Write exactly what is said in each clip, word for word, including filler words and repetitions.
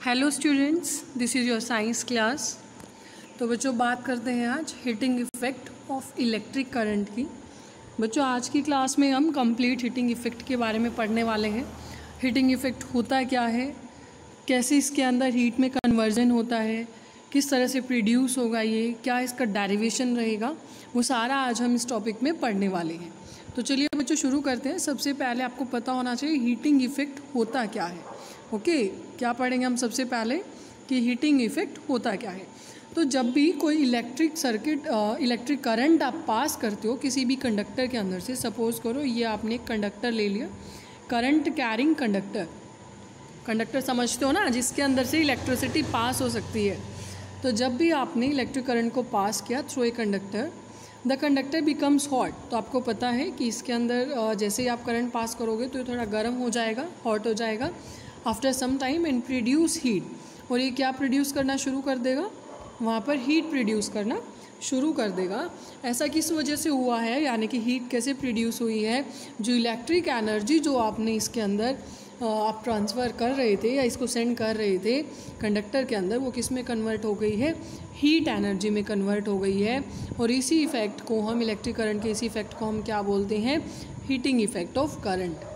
Hello students, this is your science class. तो बच्चों बात करते हैं आज heating effect of electric current की। बच्चों आज की क्लास में हम कंप्लीट हीटिंग इफ़ेक्ट के बारे में पढ़ने वाले हैं। हीटिंग इफ़ेक्ट होता क्या है, कैसे इसके अंदर हीट में कन्वर्जन होता है, किस तरह से प्रोड्यूस होगा ये, क्या इसका डेरिवेशन रहेगा, वो सारा आज हम इस टॉपिक में पढ़ने वाले हैं। तो चलिए बच्चों शुरू करते हैं। सबसे पहले आपको पता होना चाहिए हीटिंग इफ़ेक्ट होता क्या है। ओके okay, क्या पढ़ेंगे हम सबसे पहले कि हीटिंग इफ़ेक्ट होता क्या है। तो जब भी कोई इलेक्ट्रिक सर्किट इलेक्ट्रिक करंट आप पास करते हो किसी भी कंडक्टर के अंदर से, सपोज करो ये आपने एक कंडक्टर ले लिया, करंट कैरिंग कंडक्टर। कंडक्टर समझते हो ना, जिसके अंदर से इलेक्ट्रिसिटी पास हो सकती है। तो जब भी आपने इलेक्ट्रिक करंट को पास किया through a conductor, the conductor becomes hot. तो आपको पता है कि इसके अंदर जैसे ही आप करंट पास करोगे तो ये थोड़ा गर्म हो जाएगा, हॉट हो जाएगा after some time and produce heat. और ये क्या प्रोड्यूस करना शुरू कर देगा, वहाँ पर हीट प्रोड्यूस करना शुरू कर देगा। ऐसा किस वजह से हुआ है, यानी कि हीट कैसे प्रोड्यूस हुई है। जो इलेक्ट्रिक एनर्जी जो आपने इसके अंदर आप ट्रांसफ़र कर रहे थे या इसको सेंड कर रहे थे कंडक्टर के अंदर, वो किस में कन्वर्ट हो गई है, हीट एनर्जी में कन्वर्ट हो गई है। और इसी इफ़ेक्ट को हम इलेक्ट्रिक करंट के इसी इफ़ेक्ट को हम क्या बोलते हैं, हीटिंग इफ़ेक्ट ऑफ करंट।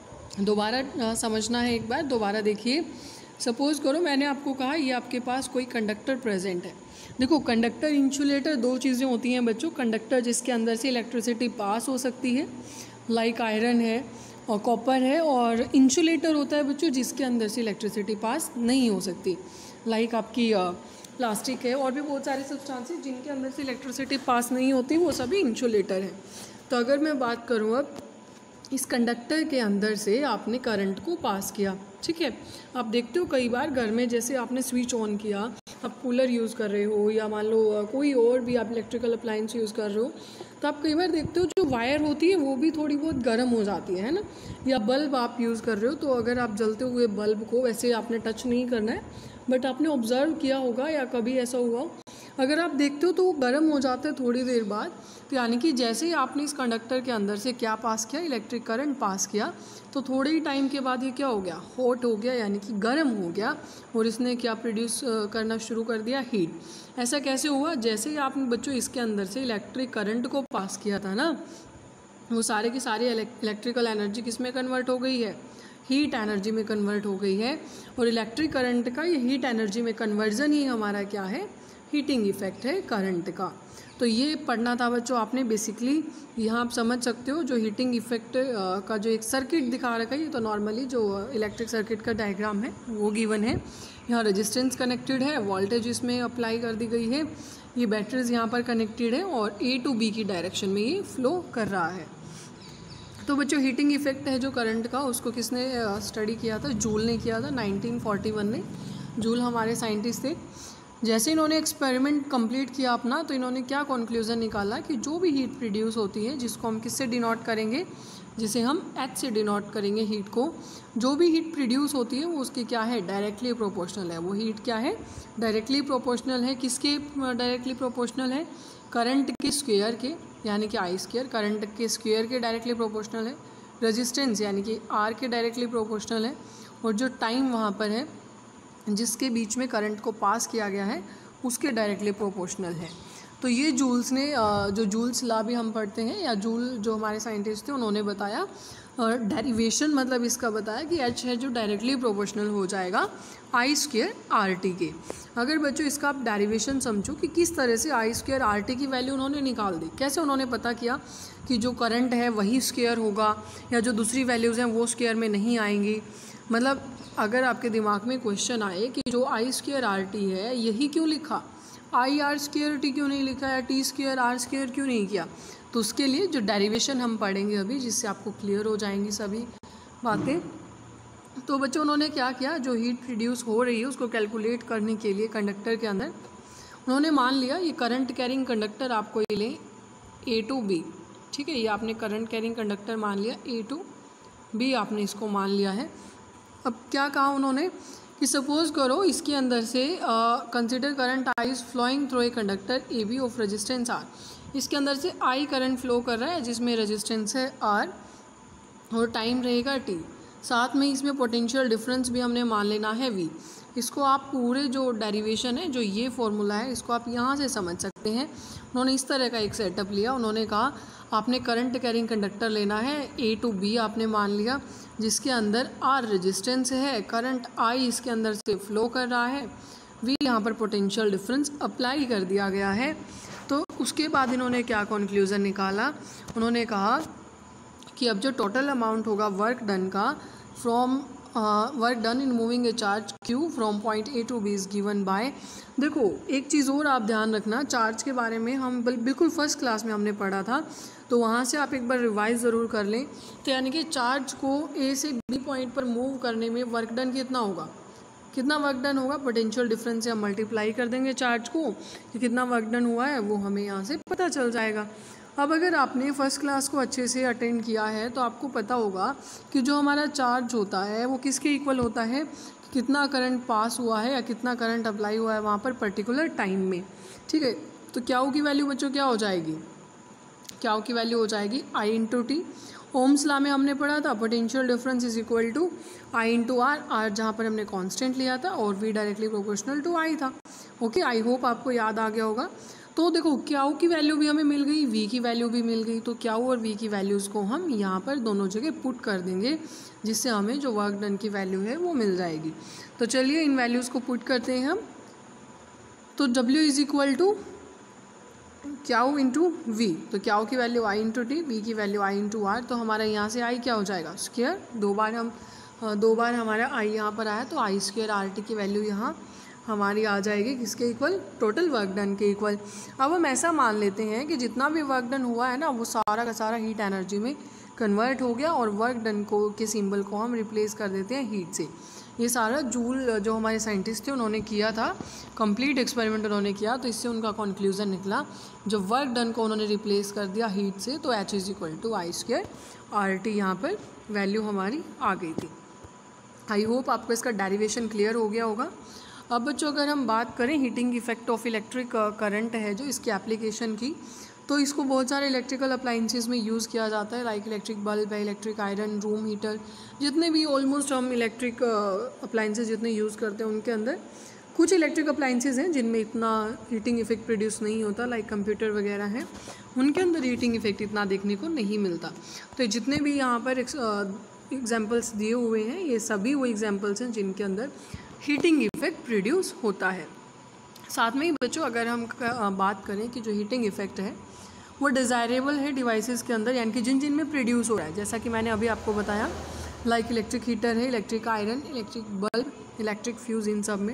दोबारा समझना है, एक बार दोबारा देखिए। सपोज़ करो मैंने आपको कहा ये आपके पास कोई कंडक्टर प्रेजेंट है। देखो कंडक्टर इंसुलेटर दो चीज़ें होती हैं बच्चों। कंडक्टर जिसके अंदर से इलेक्ट्रिसिटी पास हो सकती है, लाइक आयरन है और कॉपर है, और इंसुलेटर होता है बच्चों जिसके अंदर से इलेक्ट्रिसिटी पास नहीं हो सकती, लाइक आपकी प्लास्टिक है और भी बहुत सारे सब्सटेंसेस जिनके अंदर से इलेक्ट्रिसिटी पास नहीं होती, वो सभी इंसुलेटर हैं। तो अगर मैं बात करूँ अब इस कंडक्टर के अंदर से आपने करंट को पास किया, ठीक है। आप देखते हो कई बार घर में जैसे आपने स्विच ऑन किया, आप कूलर यूज़ कर रहे हो या मान लो कोई और भी आप इलेक्ट्रिकल अप्लायंस यूज़ कर रहे हो, तो आप कई बार देखते हो जो वायर होती है वो भी थोड़ी बहुत गर्म हो जाती है ना। या बल्ब आप यूज़ कर रहे हो, तो अगर आप जलते हुए बल्ब को वैसे आपने टच नहीं करना है, बट आपने ऑब्ज़र्व किया होगा या कभी ऐसा हुआ, अगर आप देखते हो तो वो गर्म हो जाते हैं थोड़ी देर बाद। तो यानी कि जैसे ही आपने इस कंडक्टर के अंदर से क्या पास किया, इलेक्ट्रिक करंट पास किया, तो थोड़े ही टाइम के बाद ये क्या हो गया, हॉट हो गया, यानी कि गर्म हो गया। और इसने क्या प्रोड्यूस करना शुरू कर दिया, हीट। ऐसा कैसे हुआ, जैसे ही आपने बच्चों इसके अंदर से इलेक्ट्रिक करंट को पास किया था ना, वो सारे की सारी इलेक्ट्रिकल एनर्जी किस में कन्वर्ट हो गई है, हीट एनर्जी में कन्वर्ट हो गई है। और इलेक्ट्रिक करंट का ये हीट एनर्जी में कन्वर्जन ही हमारा क्या है, हीटिंग इफ़ेक्ट है करंट का। तो ये पढ़ना था बच्चों आपने बेसिकली। यहाँ आप समझ सकते हो जो हीटिंग इफ़ेक्ट का जो एक सर्किट दिखा रखा है, ये तो नॉर्मली जो इलेक्ट्रिक सर्किट का डायग्राम है वो गिवन है। यहाँ रेजिस्टेंस कनेक्टेड है, वोल्टेज इसमें अप्लाई कर दी गई है, ये बैटरीज यहाँ पर कनेक्टेड है और ए टू बी की डायरेक्शन में ये फ्लो कर रहा है। तो बच्चों हीटिंग इफ़ेक्ट है जो करंट का, उसको किसने स्टडी किया था, जूल ने किया था नाइनटीन फोर्टी वन में। जूल हमारे साइंटिस्ट थे। जैसे इन्होंने एक्सपेरिमेंट कंप्लीट किया अपना, तो इन्होंने क्या कंक्लूजन निकाला कि जो भी हीट प्रोड्यूस होती है, जिसको हम किससे डिनोट करेंगे, जिसे हम एच से डिनोट करेंगे हीट को, जो भी हीट प्रोड्यूस होती है वो उसकी क्या है, डायरेक्टली प्रोपोर्शनल है। वो हीट क्या है, डायरेक्टली प्रोपोर्शनल है। किसके डायरेक्टली प्रोपोर्शनल है, करंट के स्क्वायर के, यानी कि आई स्क्वायर, करंट के स्क्वायर के डायरेक्टली प्रोपोर्शनल है। रेजिस्टेंस यानी कि आर के डायरेक्टली प्रोपोर्शनल है। और जो टाइम वहाँ पर है जिसके बीच में करंट को पास किया गया है, उसके डायरेक्टली प्रोपोर्शनल है। तो ये जूल्स ने, जो जूल्स लॉ भी हम पढ़ते हैं, या जूल जो हमारे साइंटिस्ट थे उन्होंने बताया, और डेरिवेशन मतलब इसका बताया कि एच है जो डायरेक्टली प्रोपोर्शनल हो जाएगा आई स्क्वायर आर टी के। अगर बच्चों इसका आप डेरिवेशन समझो कि किस तरह से आई स्क्वायर आर टी की वैल्यू उन्होंने निकाल दी, कैसे उन्होंने पता किया कि जो करंट है वही स्क्वायर होगा या जो दूसरी वैल्यूज़ हैं वो स्क्वायर में नहीं आएंगी। मतलब अगर आपके दिमाग में क्वेश्चन आए कि जो आई स्क्वायर आर टी है यही क्यों लिखा, आई आर स्क्वायर टी क्यों नहीं लिखा, या टी स्क्वायर आर स्क्वायर क्यों नहीं किया, तो उसके लिए जो डेरिवेशन हम पढ़ेंगे अभी, जिससे आपको क्लियर हो जाएंगी सभी बातें। तो बच्चों उन्होंने क्या किया, जो हीट प्रोड्यूस हो रही है उसको कैलकुलेट करने के लिए कंडक्टर के अंदर उन्होंने मान लिया ये करंट कैरिंग कंडक्टर आपको ये लें ए टू बी, ठीक है। ये आपने करंट कैरिंग कंडक्टर मान लिया, ए टू बी आपने इसको मान लिया है। अब क्या कहा उन्होंने कि सपोज़ करो इसके अंदर से consider current I is flowing through a conductor A B of resistance R. इसके अंदर से आई करंट फ्लो कर रहा है जिसमें रेजिस्टेंस है आर और टाइम रहेगा टी। साथ में इसमें पोटेंशियल डिफरेंस भी हमने मान लेना है वी। इसको आप पूरे जो डेरिवेशन है, जो ये फॉर्मूला है, इसको आप यहाँ से समझ सकते हैं। उन्होंने इस तरह का एक सेटअप लिया। उन्होंने कहा आपने करंट कैरिंग कंडक्टर लेना है, ए टू बी आपने मान लिया, जिसके अंदर आर रेजिस्टेंस है, करंट आई इसके अंदर से फ्लो कर रहा है, वी यहाँ पर पोटेंशियल डिफरेंस अप्लाई कर दिया गया है। तो उसके बाद इन्होंने क्या कंक्लूज़न निकाला, उन्होंने कहा कि अब जो टोटल अमाउंट होगा वर्क डन का from work done in moving a charge Q from point A to B is given by. देखो एक चीज़ और आप ध्यान रखना, चार्ज के बारे में हम बिल्कुल फर्स्ट क्लास में हमने पढ़ा था, तो वहाँ से आप एक बार रिवाइज ज़रूर कर लें। तो यानी कि चार्ज को ए से बी पॉइंट पर मूव करने में वर्क डन कितना होगा, कितना वर्क डन होगा, पोटेंशियल डिफरेंस से हम मल्टीप्लाई कर देंगे चार्ज को, कि कितना वर्क डन हुआ है वो हमें यहाँ से पता चल जाएगा। अब अगर आपने फर्स्ट क्लास को अच्छे से अटेंड किया है तो आपको पता होगा कि जो हमारा चार्ज होता है वो किसके इक्वल होता है, कितना करंट पास हुआ है या कितना करंट अप्लाई हुआ है वहाँ पर पर्टिकुलर टाइम में। ठीक है, तो क्याऊ की वैल्यू बच्चों क्या हो जाएगी, क्याऊ की वैल्यू हो जाएगी I into T. Ohm's law में हमने पढ़ा था potential difference is equal to I into R, R जहाँ पर हमने कांस्टेंट लिया था और V directly proportional to I था। ओके, आई होप आपको याद आ गया होगा। तो देखो क्याऊ की वैल्यू भी हमें मिल गई, वी की वैल्यू भी मिल गई, तो क्याऊ और वी की वैल्यूज़ को हम यहाँ पर दोनों जगह पुट कर देंगे, जिससे हमें जो वर्क डन की वैल्यू है वो मिल जाएगी। तो चलिए इन वैल्यूज़ को पुट करते हैं हम। तो W is equal to Q into V, तो क्याऊ की value I into T, V की वैल्यू आई इंटू आर। तो हमारा यहाँ से आई क्या हो जाएगा, स्क्वायर, दो बार हम दो बार हमारा आई यहाँ पर आया, तो आई स्क्वायर आर टी की वैल्यू यहाँ हमारी आ जाएगी किसके इक्वल, टोटल वर्क डन के इक्वल। अब हम ऐसा मान लेते हैं कि जितना भी वर्क डन हुआ है ना वो सारा का सारा हीट एनर्जी में कन्वर्ट हो गया, और वर्क डन को के सिंबल को हम रिप्लेस कर देते हैं हीट से। ये सारा जूल जो हमारे साइंटिस्ट थे उन्होंने किया था, कंप्लीट एक्सपेरिमेंट उन्होंने किया, तो इससे उनका कंक्लूजन निकला, जो वर्क डन को उन्होंने रिप्लेस कर दिया हीट से, तो H is equal to I square R T यहाँ पर वैल्यू हमारी आ गई थी। आई होप आपको इसका डेरिवेशन क्लियर हो गया होगा। अब बच्चों अगर हम बात करें heating effect of electric current है जो इसकी एप्लीकेशन की, तो इसको बहुत सारे इलेक्ट्रिकल अप्लाइंसेस में यूज़ किया जाता है, लाइक इलेक्ट्रिक बल्ब है, इलेक्ट्रिक आयरन, रूम हीटर, जितने भी ऑलमोस्ट हम इलेक्ट्रिक अप्लाइंसेस जितने यूज़ करते हैं उनके अंदर कुछ इलेक्ट्रिक अप्लाइंसेस हैं जिनमें इतना हीटिंग इफेक्ट प्रोड्यूस नहीं होता, लाइक कंप्यूटर वगैरह हैं, उनके अंदर हीटिंग इफेक्ट इतना देखने को नहीं मिलता। तो जितने भी यहाँ पर एग्जाम्पल्स दिए हुए हैं ये सभी वो एग्जाम्पल्स हैं जिनके अंदर हीटिंग इफेक्ट प्रोड्यूस होता है। साथ में ही बच्चों अगर हम बात करें कि जो हीटिंग इफेक्ट है वो डिज़ायरेबल है डिवाइसेस के अंदर, यानी कि जिन जिन में प्रोड्यूस हो रहा है, जैसा कि मैंने अभी आपको बताया, लाइक इलेक्ट्रिक हीटर है, electric iron, electric bulb, electric fuse, इन सब में।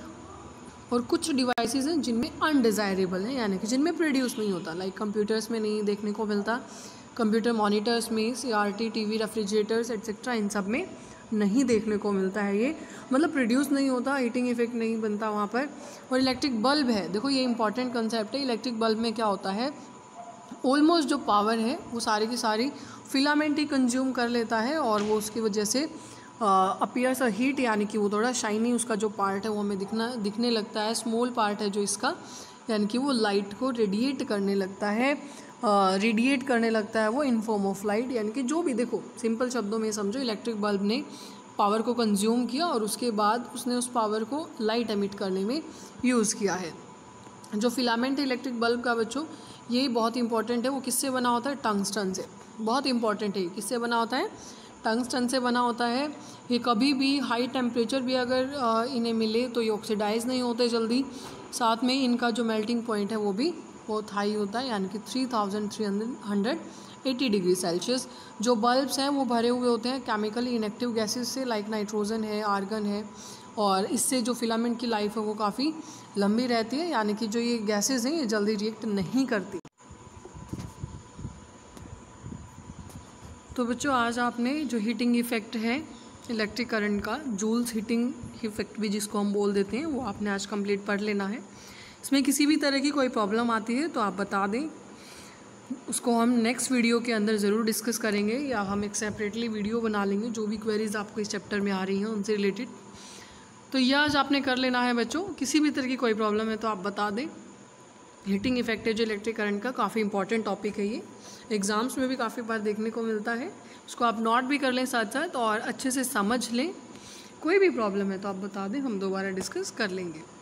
और कुछ डिवाइसेस हैं जिनमें अनडिज़ायरेबल है, यानी कि जिनमें प्रोड्यूस नहीं होता, लाइक कंप्यूटर्स में नहीं देखने को मिलता, कंप्यूटर मॉनिटर्स में, C R T, T V, refrigerators etcetera, इन सब में नहीं देखने को मिलता है ये, मतलब प्रोड्यूस नहीं होता, हीटिंग इफेक्ट नहीं बनता वहाँ पर। और इलेक्ट्रिक बल्ब है, देखो ये इंपॉर्टेंट कंसेप्ट है। इलेक्ट्रिक बल्ब में क्या होता है, ऑलमोस्ट जो पावर है वो सारी की सारी फिलामेंट ही कंज्यूम कर लेता है, और वो उसकी वजह से अपीयर्स अ हीट, यानी कि वो थोड़ा शाइनी उसका जो पार्ट है वो हमें दिखना दिखने लगता है, स्मॉल पार्ट है जो इसका, यानी कि वो लाइट को रेडिएट करने लगता है, रेडिएट uh, करने लगता है वो इन फॉर्म ऑफ लाइट, यानी कि जो भी, देखो सिंपल शब्दों में समझो, इलेक्ट्रिक बल्ब ने पावर को कंज्यूम किया और उसके बाद उसने उस पावर को लाइट एमिट करने में यूज़ किया है। जो फिलामेंट है इलेक्ट्रिक बल्ब का बच्चों, ये बहुत इंपॉर्टेंट है, वो किससे बना होता है, टंगस्टन से, बहुत इंपॉर्टेंट है, किससे बना होता है, टंगस्टन से बना होता है। ये कभी भी हाई टेम्परेचर भी अगर इन्हें मिले तो ये ऑक्सीडाइज नहीं होते जल्दी, साथ में इनका जो मेल्टिंग पॉइंट है वो भी बहुत हाई होता है, यानी कि three thousand three hundred eighty degree Celsius. जो बल्ब्स हैं वो भरे हुए होते हैं केमिकली इनएक्टिव गैसेस से, लाइक नाइट्रोजन है, आर्गन है, और इससे जो फिलामेंट की लाइफ है वो काफ़ी लंबी रहती है, यानी कि जो ये गैसेस हैं ये जल्दी रिएक्ट नहीं करती। तो बच्चों आज आपने जो हीटिंग इफेक्ट है इलेक्ट्रिक करंट का, जूल्स हीटिंग इफेक्ट भी जिसको हम बोल देते हैं, वो आपने आज कंप्लीट पढ़ लेना है। इसमें किसी भी तरह की कोई प्रॉब्लम आती है तो आप बता दें, उसको हम नेक्स्ट वीडियो के अंदर ज़रूर डिस्कस करेंगे, या हम एक सेपरेटली वीडियो बना लेंगे जो भी क्वेरीज आपको इस चैप्टर में आ रही हैं उनसे रिलेटेड। तो यह आज आपने कर लेना है बच्चों, किसी भी तरह की कोई प्रॉब्लम है तो आप बता दें। हीटिंग इफेक्ट है जो इलेक्ट्रिक करंट का, काफ़ी इंपॉर्टेंट टॉपिक है ये, एग्ज़ाम्स में भी काफ़ी बार देखने को मिलता है। उसको आप नोट भी कर लें साथ साथ और अच्छे से समझ लें। कोई भी प्रॉब्लम है तो आप बता दें, हम दोबारा डिस्कस कर लेंगे।